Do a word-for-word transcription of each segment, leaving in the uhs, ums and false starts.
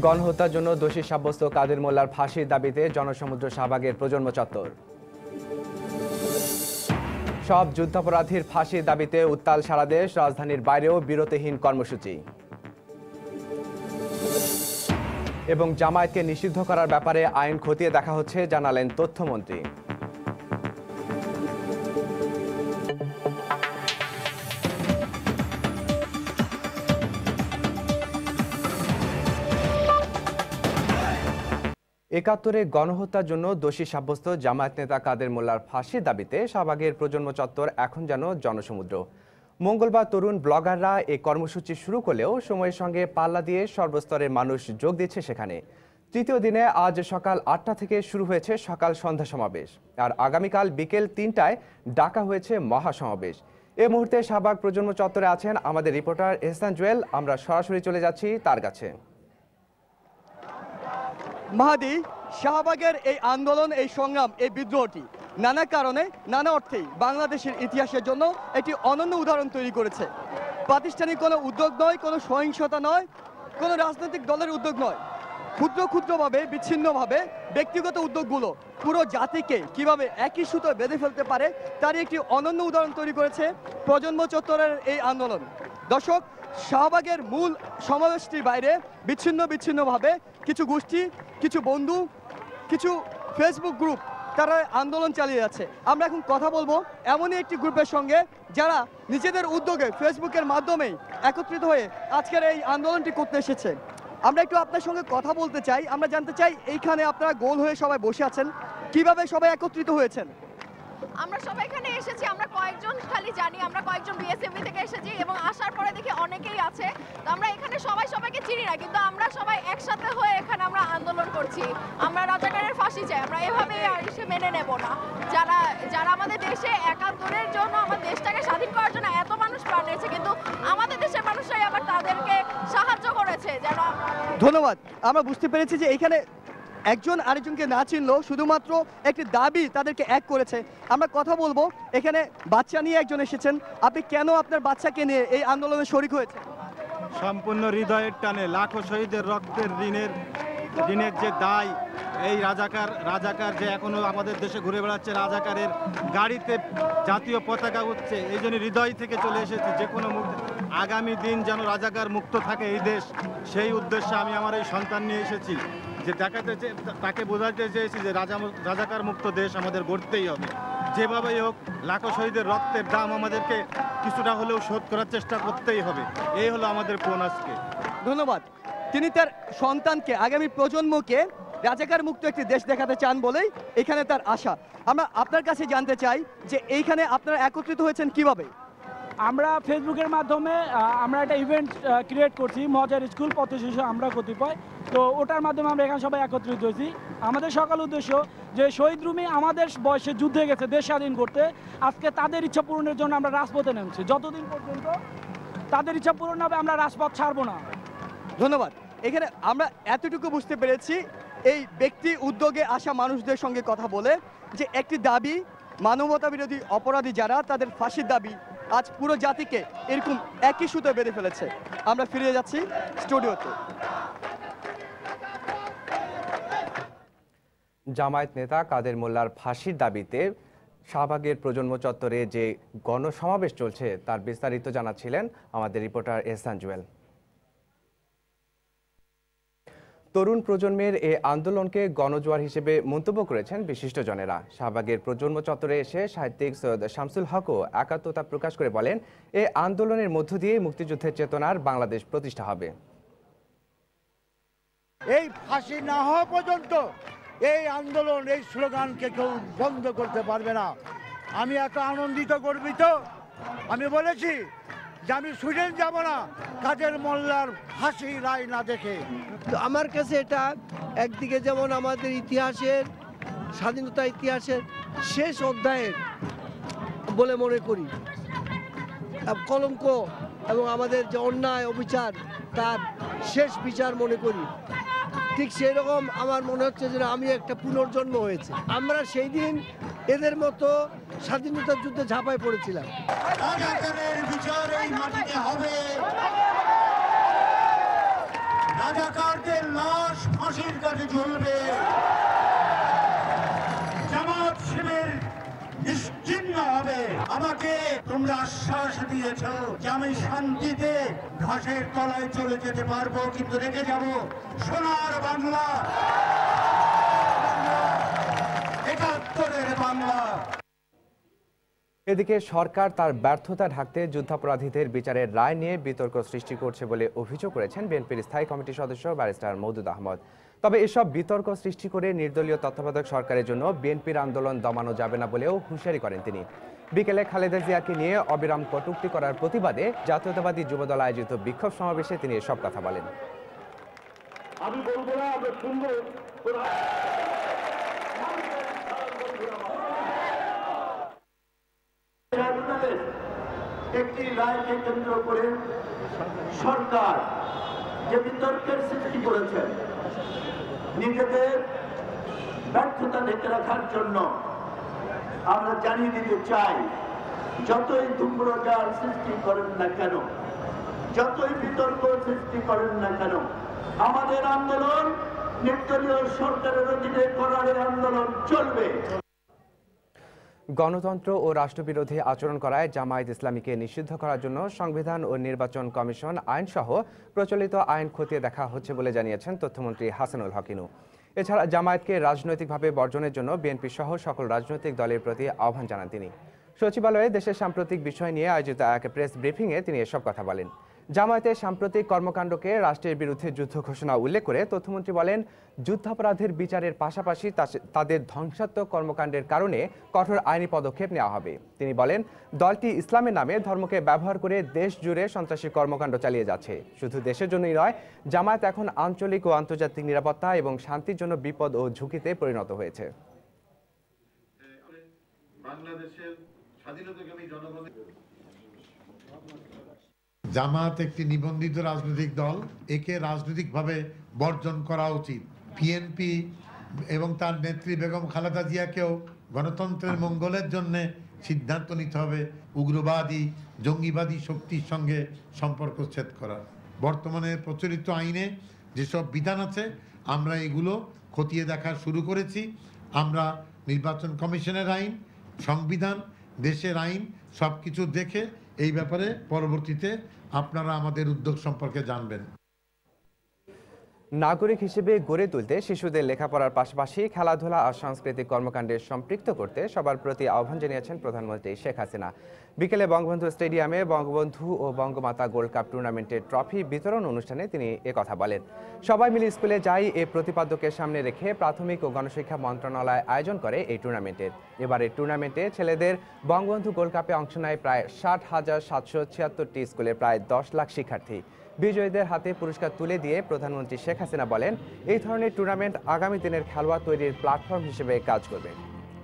গণহত্যার জন্য দোষী সাব্যস্ত কাদের মোল্লার ফাঁসির দাবিতে জনসমুদ্র শাহবাগের প্রজন্ম চত্বর। সব যুদ্ধাপরাধীর ফাঁসির দাবিতে উত্তাল সারা দেশ, রাজধানীর বাইরেও বিরতিহীন কর্মসূচি। এবং জামায়াতকে নিষিদ্ধ করার ব্যাপারে আইন খতিয়ে দেখা হচ্ছে, জানালেন তথ্যমন্ত্রী। একাত্তরে গণহত্যার জন্য দোষী সাব্যস্ত জামায়াত নেতা কাদের মোল্লার ফাঁসির দাবিতে শাহবাগের প্রজন্ম চত্বর এখন যেন জনসমুদ্র। মঙ্গলবার তরুণ ব্লগাররা এই কর্মসূচি শুরু করলেও সময়ের সঙ্গে পাল্লা দিয়ে সর্বস্তরের মানুষ যোগ দিচ্ছে সেখানে। তৃতীয় দিনে আজ সকাল আটটা থেকে শুরু হয়েছে সকাল সন্ধ্যা সমাবেশ, আর আগামীকাল বিকেল তিনটায় ডাকা হয়েছে মহাসমাবেশ। এই মুহূর্তে শাহবাগ প্রজন্ম চত্বরে আছেন আমাদের রিপোর্টার এহসান জুয়েল। আমরা সরাসরি চলে যাচ্ছি তার কাছে। মাহাদি, শাহবাগের এই আন্দোলন, এই সংগ্রাম, এই বিদ্রোহটি নানা কারণে, নানা অর্থেই বাংলাদেশের ইতিহাসের জন্য একটি অনন্য উদাহরণ তৈরি করেছে। প্রাতিষ্ঠানিক কোনো উদ্যোগ নয়, কোনো সহিংসতা নয়, কোনো রাজনৈতিক দলের উদ্যোগ নয়, ক্ষুদ্র ক্ষুদ্রভাবে, বিচ্ছিন্নভাবে ব্যক্তিগত উদ্যোগগুলো পুরো জাতিকে কিভাবে একই সুতোয় বেঁধে ফেলতে পারে তারই একটি অনন্য উদাহরণ তৈরি করেছে প্রজন্ম চত্বরের এই আন্দোলন। দর্শক, শাহবাগের মূল সমাবেশটির বাইরে বিচ্ছিন্ন বিচ্ছিন্নভাবে কিছু গোষ্ঠী, কিছু বন্ধু, কিছু ফেসবুক গ্রুপ তারা আন্দোলন চালিয়ে যাচ্ছে। আমরা এখন কথা বলবো এমনই একটি গ্রুপের সঙ্গে যারা নিজেদের উদ্যোগে ফেসবুকের মাধ্যমেই একত্রিত হয়ে আজকের এই আন্দোলনটি করতে এসেছে। আমরা একটু আপনার সঙ্গে কথা বলতে চাই। আমরা জানতে চাই এইখানে আপনারা গোল হয়ে সবাই বসে আছেন, কিভাবে সবাই একত্রিত হয়েছেন? আমরা সবাই এখানে এসেছি, আমরা কয়েকজন খালি জানি, আমরা কয়েকজন বিএসএমবি থেকে এসেছি এবং আসার পরে দেখি অনেকেই আছে। তো আমরা এখানে সবাই সবাইকে চিনি না, কিন্তু আমরা সবাই একসাথে হয়ে এখানে আমরা আন্দোলন করছি। আমরা রাজাকারের ফাঁসি চাই, আমরা এভাবে আর এসে মেনে নেব না। যারা যারা আমাদের দেশে একাত্তরের জন্য, আমাদের দেশটাকে স্বাধীন করার জন্য এত মানুষ প্রাণ দিয়েছে, কিন্তু আমাদের দেশের মানুষরাই আবার তাদেরকে সাহায্য করেছে যেন। ধন্যবাদ। আমরা বুঝতে পেরেছি যে এখানে একজন আরেকজনকে না চিনলেও শুধুমাত্র একটি দাবি তাদেরকে এক করেছে। আমরা কথা বলবো, এখানে বাচ্চা নিয়ে একজন এসেছেন। আপনি কেন আপনার বাচ্চাকে নিয়ে এই আন্দোলনে শরিক হয়েছে? সম্পূর্ণ হৃদয়ের টানে, লাখো শহীদের রক্তের ঋণের ঋণের যে দায়, এই রাজাকার রাজাকার যে এখনো আমাদের দেশে ঘুরে বেড়াচ্ছে, রাজাকারের গাড়িতে জাতীয় পতাকা উঠছে, এই জন্য হৃদয় থেকে চলে এসেছি যে কোনো আগামী দিন যেন রাজাকার মুক্ত থাকে এই দেশ, সেই উদ্দেশ্যে আমি আমার এই সন্তান নিয়ে এসেছি। যে দেখাতে তাকে বোঝাতে চেয়েছি যে রাজা রাজাকার মুক্ত দেশ আমাদের গড়তেই হবে, যেভাবেই হোক লাখো শহীদের রক্তের দাম আমাদেরকে কিছুটা হলেও শোধ করার চেষ্টা করতেই হবে। এই হলো আমাদের কোন আজকে। ধন্যবাদ। তিনি তার সন্তানকে, আগামী প্রজন্মকে রাজাকার মুক্ত একটি দেশ দেখাতে চান বলেই এখানে তার আশা। আমরা আপনার কাছে জানতে চাই যে এইখানে আপনারা একত্রিত হয়েছেন কিভাবে? আমরা ফেসবুকের মাধ্যমে আমরা একটা ইভেন্ট ক্রিয়েট করছি, মজার স্কুল পথ শিশু আমরা কতিপয়, তো ওটার মাধ্যমে আমরা এখানে সবাই একত্রিত হয়েছি। আমাদের সকাল উদ্দেশ্য যে শহীদ রুমি আমাদের বয়সে যুদ্ধে গেছে দেশ স্বাধীন করতে, আজকে তাদের ইচ্ছা পূরণের জন্য আমরা রাজপথে নেমেছি। যতদিন পর্যন্ত তাদের ইচ্ছা পূরণ হবে আমরা রাজপথ ছাড়বো না। ধন্যবাদ। এখানে আমরা এতটুকু বুঝতে পেরেছি এই ব্যক্তি উদ্যোগে আসা মানুষদের সঙ্গে কথা বলে যে একটি দাবি, মানবতা বিরোধী অপরাধী যারা, তাদের ফাঁসির দাবি আজ পুরো জাতিকে এরকম একই সুতোয় বেঁধে ফেলেছে। আমরা ফিরে যাচ্ছি স্টুডিওতে। জামায়াত নেতা কাদের মোল্লার ফাঁসির দাবিতে শাহবাগের প্রজন্ম চত্বরে যে গণসমাবেশ চলছে তার বিস্তারিত জানাচ্ছিলেন আমাদের রিপোর্টার এহসান জুয়েল। তরুণ প্রজন্মের এই আন্দোলনকে গণজোয়ার হিসেবে মন্তব্য করেছেন বিশিষ্টজনেরা। শাহবাগের প্রজন্ম চত্বরে এসে সাহিত্যিক সৈয়দ শামসুল হকও একাত্মতা প্রকাশ করে বলেন, এই আন্দোলনের মধ্য দিয়ে মুক্তিযুদ্ধের চেতনার বাংলাদেশ প্রতিষ্ঠা হবে। এই ফাঁসি না হওয়া পর্যন্ত এই আন্দোলন, এই স্লোগানকে কেউ বন্ধ করতে পারবে না। আমি এত আনন্দিত, গর্বিত। আমি বলেছি যে আমি সুইডেন যাব না কাদের মোল্লার ফাঁসি রায় না দেখে। আমার কাছে এটা একদিকে যেমন আমাদের ইতিহাসের, স্বাধীনতা ইতিহাসের শেষ অধ্যায়ের বলে মনে করি, কলঙ্ক এবং আমাদের যে অন্যায় অবিচার তার শেষ বিচার মনে করি। ঠিক সেই রকম আমার মনে হচ্ছে যে আমি একটা পুনর্জন্ম হয়েছে। আমরা সেই দিন এদের মতো স্বাধীনতার যুদ্ধে ঝাঁপায় পড়েছিলাম। রাজাকারদের লাশ ফাঁসির কাছে ঝুলবে। জামাত শিবির নিশ্চিহ্ন হবে। আমাকে তোমরা আশ্বাস দিয়েছ যে আমি শান্তিতে ঘাসের তলায় চলে যেতে পারবো, কিন্তু রেখে যাব সোনার বাংলা, একাত্তরের বাংলা। এদিকে সরকার তার ব্যর্থতা ঢাকতে যুদ্ধাপরাধীদের বিচারের রায় নিয়ে বিতর্ক সৃষ্টি করছে বলে অভিযোগ করেছেন বিএনপির স্থায়ী কমিটির সদস্য ব্যারিস্টার মওদুদ আহমদ। তবে এসব বিতর্ক সৃষ্টি করে নির্দলীয় তত্ত্বাবধায়ক সরকারের জন্য বিএনপির আন্দোলন দমানো যাবে না বলেও হুঁশিয়ারি করেন তিনি। বিকেলে খালেদা জিয়াকে নিয়ে অবিরাম কটূক্তি করার প্রতিবাদে জাতীয়তাবাদী যুবদল আয়োজিত বিক্ষোভ সমাবেশে তিনি এসব কথা বলেন। আমি বলবো না, আমরা শুনবো। একটি রায়কে কেন্দ্র করে সরকার যে বিতর্কের সৃষ্টি করেছে নিজেদের ব্যর্থতা ঢেকে রাখার জন্য, আমরা জানিয়ে দিতে চাই, যতই ধূম্রজাল সৃষ্টি করেন না কেন, যতই বিতর্ক সৃষ্টি করেন না কেন, আমাদের আন্দোলন নির্দলীয় সরকারের অধীনে করার আন্দোলন চলবে। গণতন্ত্র ও রাষ্ট্রবিরোধী আচরণ করায় জামায়াত ইসলামীকে নিষিদ্ধ করার জন্য সংবিধান ও নির্বাচন কমিশন আইনসহ প্রচলিত আইন খতিয়ে দেখা হচ্ছে বলে জানিয়েছেন তথ্যমন্ত্রী হাসানুল হক ইনু। এছাড়া জামায়াতকে রাজনৈতিকভাবে বর্জনের জন্য বিএনপি সহ সকল রাজনৈতিক দলের প্রতি আহ্বান জানান তিনি। সচিবালয়ে দেশের সাম্প্রতিক বিষয় নিয়ে আয়োজিত এক প্রেস ব্রিফিংয়ে তিনি এসব কথা বলেন। জামায়াতের সাম্প্রতিক কর্মকাণ্ডকে রাষ্ট্রের বিরুদ্ধে যুদ্ধ ঘোষণা উল্লেখ করে তথ্যমন্ত্রী বলেন, যুদ্ধাপরাধের বিচারের পাশাপাশি তাদের ধ্বংসাত্মক কর্মকাণ্ডের কারণে কঠোর আইনি পদক্ষেপ নেওয়া হবে। তিনি বলেন, দলটি ইসলামের নামে ধর্মকে ব্যবহার করে দেশ জুড়ে সন্ত্রাসী কর্মকাণ্ড চালিয়ে যাচ্ছে। শুধু দেশের জন্যই নয়, জামায়াত এখন আঞ্চলিক ও আন্তর্জাতিক নিরাপত্তা এবং শান্তির জন্য বিপদ ও ঝুঁকিতে পরিণত হয়েছে। বাংলাদেশের স্বাধীনতাকামী জনগণের জামাত একটি নিবন্ধিত রাজনৈতিক দল, একে রাজনৈতিকভাবে বর্জন করা উচিত। বিএনপি এবং তার নেত্রী বেগম খালেদা জিয়াকেও গণতন্ত্রের মঙ্গলের জন্য সিদ্ধান্ত নিতে হবে উগ্রবাদী জঙ্গিবাদী শক্তির সঙ্গে সম্পর্ক ছেদ করার। বর্তমানে প্রচলিত আইনে যেসব বিধান আছে আমরা এগুলো খতিয়ে দেখা শুরু করেছি। আমরা নির্বাচন কমিশনের আইন, সংবিধান, দেশের আইন সব কিছু দেখে এই ব্যাপারে পরবর্তীতে আপনারা আমাদের উদ্যোগ সম্পর্কে জানবেন। নাগরিক হিসেবে গড়ে তুলতে শিশুদের লেখাপড়ার পাশাপাশি খেলাধুলা আর সাংস্কৃতিক কর্মকাণ্ডে সম্পৃক্ত করতে সবার প্রতি আহ্বান জানিয়েছেন প্রধানমন্ত্রী শেখ হাসিনা। বিকেলে বঙ্গবন্ধু স্টেডিয়ামে বঙ্গবন্ধু ও বঙ্গমাতা গোল্ড কাপ টুর্নামেন্টের ট্রফি বিতরণ অনুষ্ঠানে তিনি একথা বলেন। সবাই মিলে স্কুলে যাই এই প্রতিপাদ্যকে সামনে রেখে প্রাথমিক ও গণশিক্ষা মন্ত্রণালয় আয়োজন করে এই টুর্নামেন্টের। এবারের টুর্নামেন্টে ছেলেদের বঙ্গবন্ধু গোল্ড কাপে অংশ নেয় প্রায় ষাট হাজার সাতশো ছিয়াত্তরটি স্কুলের প্রায় দশ লাখ শিক্ষার্থী। বিজয়ীদের হাতে পুরস্কার তুলে দিয়ে প্রধানমন্ত্রী শেখ হাসিনা বলেন, এই ধরনের টুর্নামেন্ট আগামী দিনের খেলোয়াড় তৈরির প্ল্যাটফর্ম হিসেবে কাজ করবে।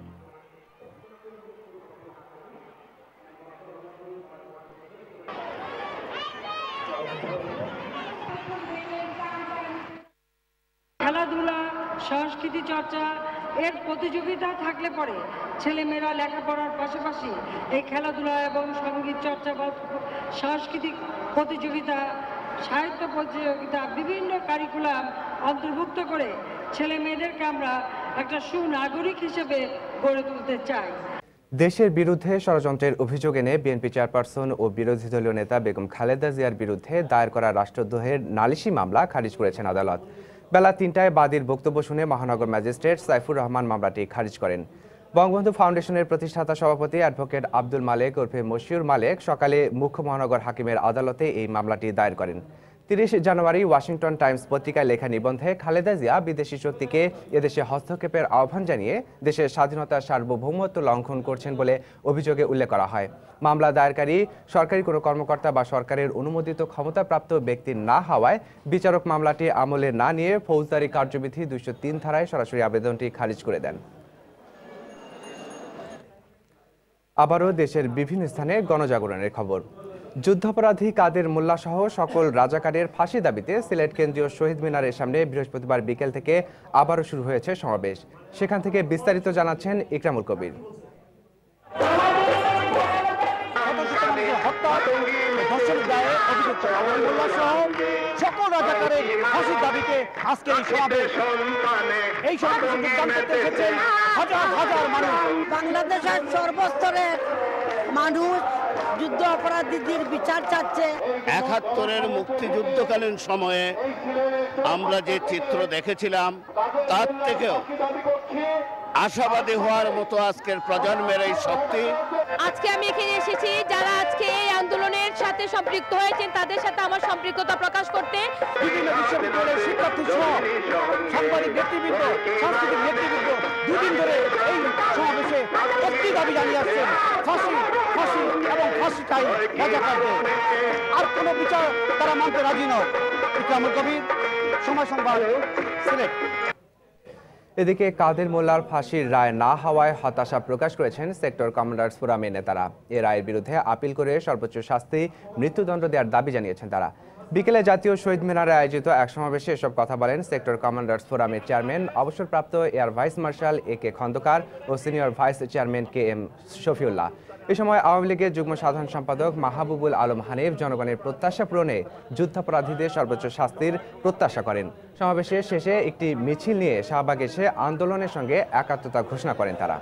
খেলাধুলা, সংস্কৃতি চর্চা এর প্রতিযোগিতা থাকলে পরে ছেলেমেয়েরা লেখাপড়ার পাশাপাশি এই খেলাধুলা এবং সঙ্গীত চর্চা বা সাংস্কৃতিক প্রতিযোগিতা, সাহিত্য প্রতিযোগিতা, বিভিন্ন কারিকুলাম অন্তর্ভুক্ত করে ছেলে মেয়েদেরকে আমরা একটা সুনাগরিক হিসেবে গড়ে তুলতে চাই। দেশের বিরুদ্ধে ষড়যন্ত্রের অভিযোগ এনে বিএনপি চেয়ারপারসন ও বিরোধী দলীয় নেতা বেগম খালেদা জিয়ার বিরুদ্ধে দায়ের করা রাষ্ট্রদ্রোহের নালিশি মামলা খারিজ করেছেন আদালত। বেলা তিনটায় বাদীর বক্তব্য শুনে মহানগর ম্যাজিস্ট্রেট সাইফুর রহমান মামলাটি খারিজ করেন। বঙ্গবন্ধু ফাউন্ডেশনের প্রতিষ্ঠাতা সভাপতি অ্যাডভোকেট আব্দুল মালেক ওরফে মশিউর মালেক সকালে মুখ্য মহানগর হাকিমের আদালতে এই মামলাটি দায়ের করেন। তিরিশ জানুয়ারি ওয়াশিংটন টাইমস পত্রিকায় লেখা নিবন্ধে খালেদা জিয়া বিদেশি শক্তিকে এদেশে হস্তক্ষেপের আহ্বান জানিয়ে দেশের স্বাধীনতার সার্বভৌমত্ব লঙ্ঘন করছেন বলে অভিযোগে উল্লেখ করা হয়। মামলা দায়েরকারী সরকারি কোনো কর্মকর্তা বা সরকারের অনুমোদিত ক্ষমতাপ্রাপ্ত ব্যক্তি না হওয়ায় বিচারক মামলাটি আমলে না নিয়ে ফৌজদারি কার্যবিধি দুইশো তিন ধারায় সরাসরি আবেদনটি খারিজ করে দেন। আবারও দেশের বিভিন্ন স্থানে গণজাগরণের খবর। যুদ্ধাপরাধী কাদের মোল্লা সহ সকল রাজাকারের ফাঁসি দাবিতে সিলেট কেন্দ্রীয় শহীদ মিনারের সামনে বৃহস্পতিবার বিকেল থেকে আবারও শুরু হয়েছে সমাবেশ। সেখান থেকে বিস্তারিত জানাচ্ছেন ইকরামুল কবির। সকল সকল রাজাকারের ফাঁসির দাবিতে আজকে এই সমাবেশ। এই সমাবেশে যোগদান করতে এসেছেন হাজার হাজার মানুষ। বাংলাদেশের সর্বস্তরের মানুষ যুদ্ধ অপরাধীদের বিচার চাচ্ছে। একাত্তরের মুক্তিযুদ্ধকালীন সময়ে আমরা যে চিত্র দেখেছিলাম তার থেকেও আশাবাদী হওয়ার মতো আজকের প্রজন্মের এই শক্তি। আজকে আমি এখানে এসেছি যারা আজকে এই আন্দোলনের সাথে সম্পৃক্ত হয়েছেন তাদের সাথে আমার সম্পৃক্ততা প্রকাশ করতে। বিভিন্ন বিশ্ববিদ্যালয়ের শিক্ষার্থী সহ সাংবাদিক ব্যক্তিবৃন্দ, সাংস্কৃতিক ব্যক্তিবৃন্দ দুদিন ধরে এই সমাবেশে একটি দাবি জানিয়ে আসছেন, ফাঁসি ফাঁসি এবং ফাঁসি চাই রাজাকারদের। আর কোনো বিচার তারা মানতে রাজি নয়। ইকরামুল কবির, সময় সংবাদ, সিলেট। এদিকে কাদের মোল্লার ফাঁসির রায় না হওয়ায় হতাশা প্রকাশ করেছেন সেক্টর কমান্ডার্স ফোরামের নেতারা। এ রায়ের বিরুদ্ধে আপিল করে সর্বোচ্চ শাস্তি মৃত্যুদণ্ড দেওয়ার দাবি জানিয়েছেন তারা। বিকেলে জাতীয় শহীদ মিনারে আয়োজিত এক সমাবেশে এসব কথা বলেন সেক্টর কমান্ডার্স ফোরামের চেয়ারম্যান অবসরপ্রাপ্ত air vice marshal A K Khandker ও senior vice chairman K M Shafiullah. এ সময় আওয়ামী লীগের যুগ্ম সাধারণ সম্পাদক মাহবুবুল আলম হানিফ জনগণের প্রত্যাশা পূরণে যুদ্ধাপরাধীদের সর্বোচ্চ শাস্তির প্রত্যাশা করেন। সমাবেশের শেষে একটি মিছিল নিয়ে শাহবাগ এসে আন্দোলনের সঙ্গে একাত্মতা ঘোষণা করেন তারা।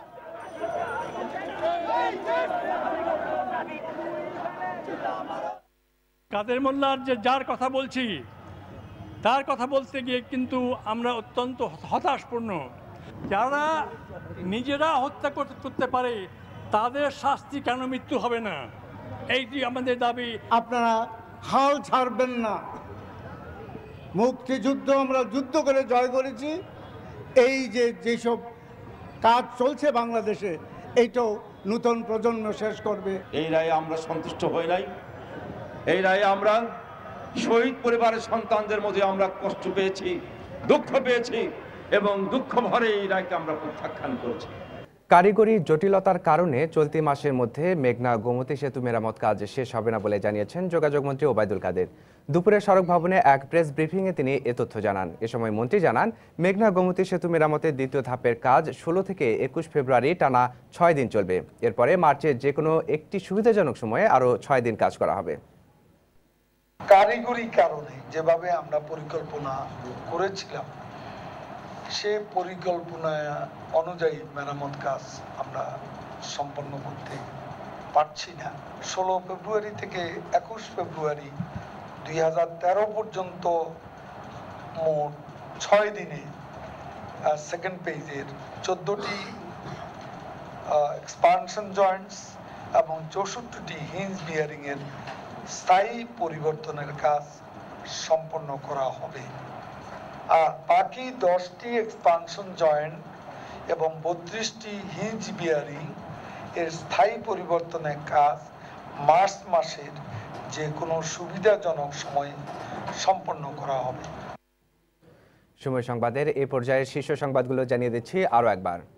কাদের মোল্লার যে যার কথা বলছি তার কথা বলতে গিয়ে কিন্তু আমরা অত্যন্ত হতাশপূর্ণ। যারা নিজেরা হত্যা করতে পারে তাদের শাস্তি কেন মৃত্যু হবে না, এইটি আমাদের দাবি। আপনারা হাল ছাড়বেন না। মুক্তিযুদ্ধ আমরা যুদ্ধ করে জয় করেছি। এই যে যেসব কাজ চলছে বাংলাদেশে, এইটাও নতুন প্রজন্ম শেষ করবে। এই রায়ে আমরা সন্তুষ্ট হই নাই। এই রায়ে আমরা শহীদ পরিবারের সন্তানদের মধ্যে আমরা কষ্ট পেয়েছি, দুঃখ পেয়েছি এবং দুঃখ ভরে এই রায়কে আমরা প্রত্যাখ্যান করেছি। কারিগরি জটিলতার কারণে চলতি মাসের মধ্যে মেঘনা গোমতী সেতু মেরামত কাজ শেষ হবে না বলে জানিয়েছেন যোগাযোগমন্ত্রী ওবায়দুল কাদের। দুপুরে সড়ক ভবনে এক প্রেস ব্রিফিংয়ে তিনি এ তথ্য জানান। এ সময় মন্ত্রী জানান, মেঘনা গোমতী সেতু মেরামতের দ্বিতীয় ধাপের কাজ ষোলো থেকে একুশ ফেব্রুয়ারি টানা ছয় দিন চলবে। এরপরে মার্চের যে কোনো একটি সুবিধাজনক সময়ে আরও ছয় দিন কাজ করা হবে। কারিগরি কারণে যেভাবে আমরা পরিকল্পনা করেছিলাম সে পরিকল্পনা অনুযায়ী মেরামত কাজ আমরা সম্পন্ন করতে পারছি না। ষোলো ফেব্রুয়ারি থেকে একুশ ফেব্রুয়ারি দুই হাজার তেরো পর্যন্ত মোট ছয় দিনে সেকেন্ড পেজের চোদ্দটি এক্সপানশন জয়েন্টস এবং চৌষট্টিটি হিঞ্জ বিয়ারিং এর স্থায়ী পরিবর্তনের কাজ সম্পন্ন করা হবে। আর বাকি দশটি এক্সপানশন জয়েন্ট এবং বত্রিশটি হিঞ্জ বিয়ারিং এর স্থায়ী পরিবর্তনের কাজ মার্চ মাসের যে কোনো সুবিধাজনক সময়ে সম্পন্ন করা হবে। সময় সংবাদের এই পর্যায়ের শীর্ষ সংবাদগুলো জানিয়ে দিচ্ছি আরও একবার।